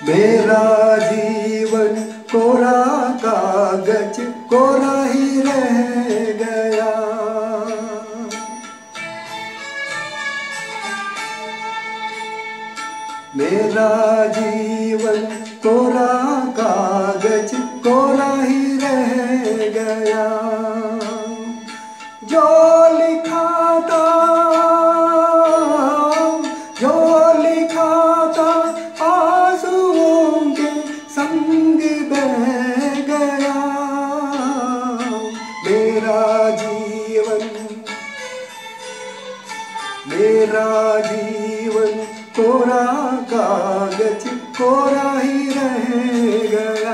मेरा जीवन कोरा कागज कोरा ही रह गया। मेरा जीवन कोरा कागज कोरा ही रह गया। जो लिखा था आंसुओं के संग बह गया। मेरा जीवन कोरा कागज कोरा ही रह गया।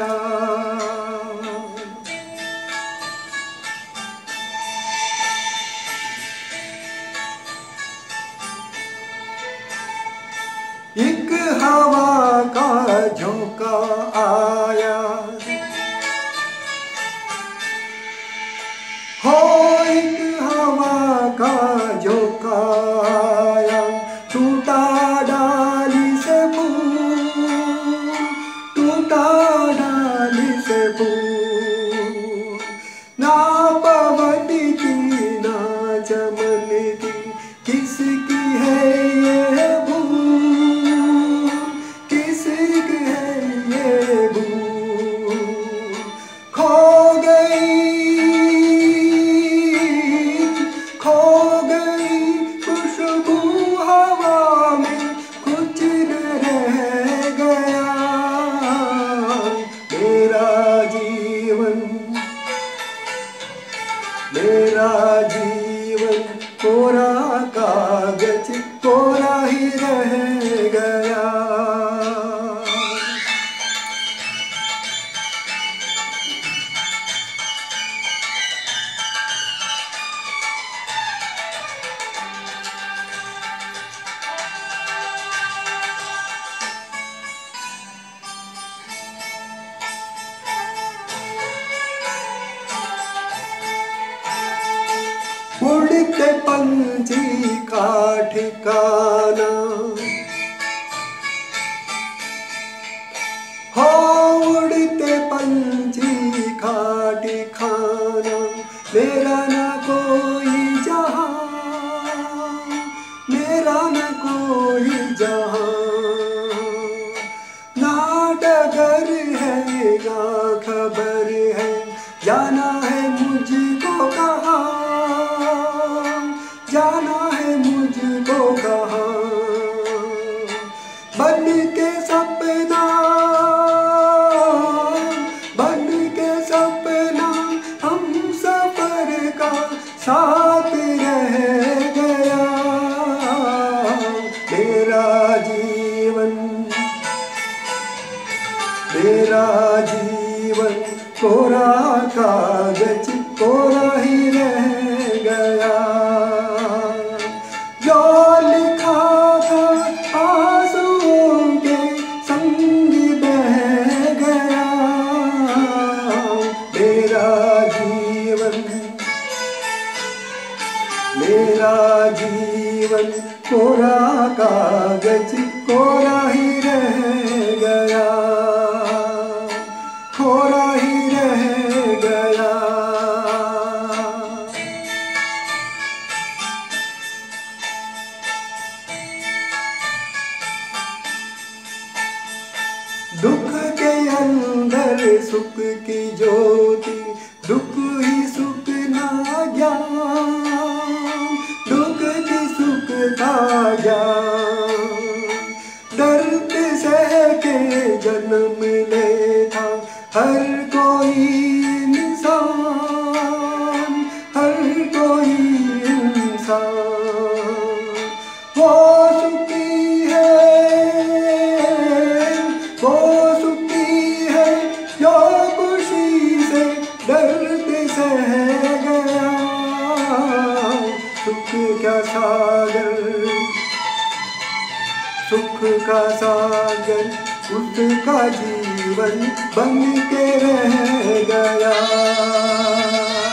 एक हवा का झोंका आया हो, एक हवा का झोंका आया, टूटा डाली से फूल, टूटा डाली से फूल। ना पवन की ना चमन की किसकी है ये भूल, किसकी है ये भूल। खो गई खुशबू हवा में, कुछ न रह गया। मेरा जीवन कोरा कागज कोरा ही रह गया। उड़ते पंछी का ठिकाना हो, उड़ते पंछी का ठिकाना। मेरा न कोई जहां, मेरा न कोई जहां। ना डगर है ना खबर है, जाना है मुझको कहाँ, जाना है मुझको कहाँ। बन के सपना, बन के सपना हम सफर का साथ रह गया। मेरा जीवन कोरा कागज कोरा ही रह गया। जो लिखा था आंसुओं के संग बह गया। मेरा जीवन कोरा कागज कोरा ही रह गया, कोरा ही रह गया। दुख के अंदर सुख की ज्योति, दुख ही सुख ना ज्ञान, दुख की सुख का ज्ञान। दर्द सह के जन्म लेता हर कोई इंसान, हर कोई इंसान। वो सुखी है जो खुशी से दर्द सह गया। सुख का सागर, सुख का सागर उसका जीवन बन के रह गया।